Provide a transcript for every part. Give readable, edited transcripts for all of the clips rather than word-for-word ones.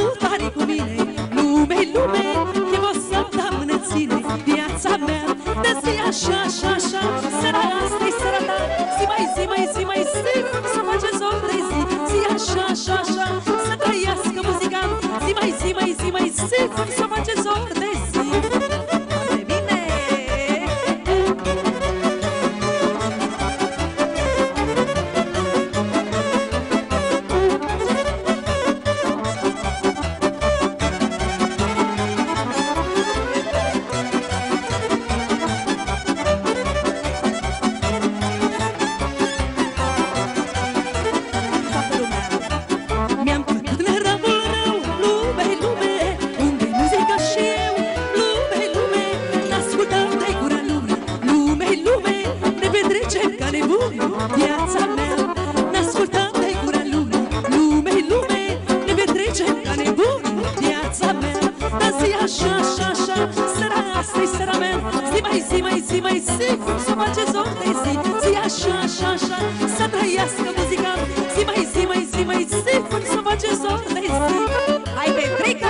tare cu mine. Lume, lume, e o săptămână-ține viața mea. Dă zi așa, așa, așa, seara asta-i seara ta. Zi mai zi, mai zi, mai zi, să face zor de zi. Zi așa, așa, așa, să trăiască muzica. Zi mai zi, mai zi, mai zi, să face zor de zi. Foarte bine! Viața mea, n-ascultam de gura lumii. Lume, lume, ne petrecem ca nebuni. Viața mea, dar zi așa, așa, așa, seara asta-i seara mea. Zi mai zi, mai zi, mai zi, cum să face zor de zi. Zi așa, așa, așa, să trăiască muzica. Zi mai zi, mai zi, mai zi, cum să face zor de zi. Hai, Petrică!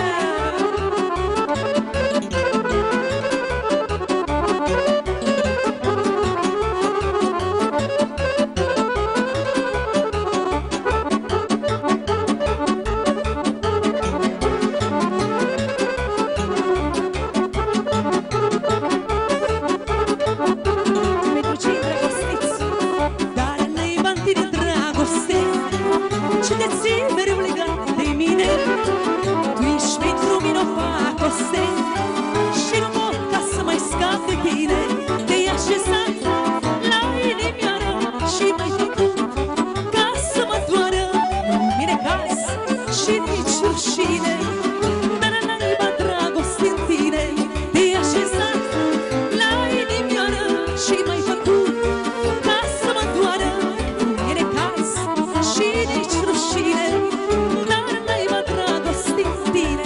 Și nu pot ca să mai scap de tine. Te-ai așezat la inimioară și mai făcut ca să mă doară. Nu-mi caz și nici rușine, dar n-ai dragoste în tine. Te-ai așezat la inimioară și mai făcut ca să mă doară. Nu-mi caz și nici rușine, dar n-ai dragoste în tine.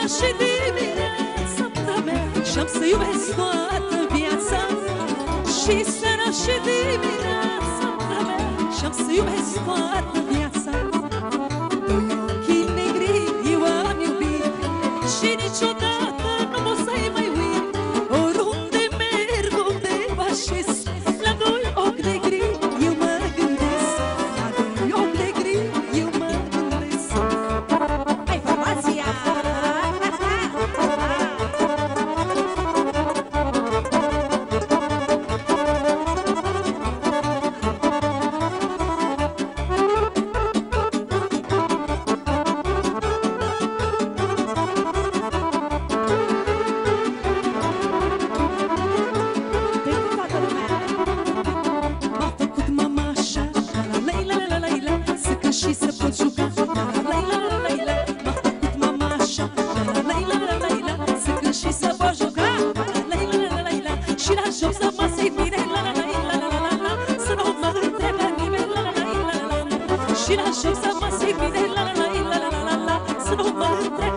și dimineața, mândra mea, și-am să iubesc toată viața. Și seara și dimineața, mândra mea, și-am să iubesc toată viața. Doi ochii negri eu am iubit și niciodată nu pot să-i mai uit. Oriunde merg, unde mă așez, la doi ochi negri eu mă gândesc. La doi ochi negri eu mă gândesc. Hai, formația! Și să pot juca, la-la-la-la-la-la. M-a făcut mama așa, la-la-la-la-la-la. Să cânt și să pot juca, la-la-la-la-la-la. Și la joc să mă sei bine, la-la-la-la-la-la. Să nu mă întrebe nimeni, la-la-la-la-la-la. Și la joc să mă sei bine, la-la-la-la-la. Să nu mă întrebe